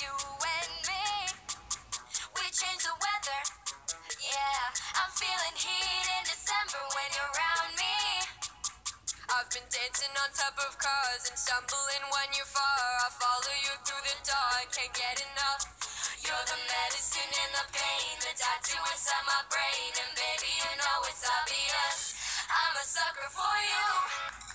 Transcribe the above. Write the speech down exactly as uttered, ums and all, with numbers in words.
you and me, we change the weather. Yeah, I'm feeling heat in December when you're around me. I've been dancing on top of cars and stumbling when you're far. I follow you through the dark, can't get enough. You're the medicine and the pain, the tattoo inside my brain. And baby, you know it's obvious, I'm a sucker for you.